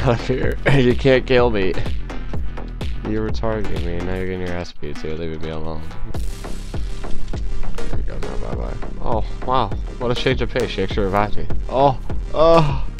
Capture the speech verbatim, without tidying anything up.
out of here. You can't kill me. You were targeting me, and now you're getting your ass beat too, leaving me alone. There you go, now bye bye. Oh, wow. What a change of pace. She actually revived me. Oh, oh.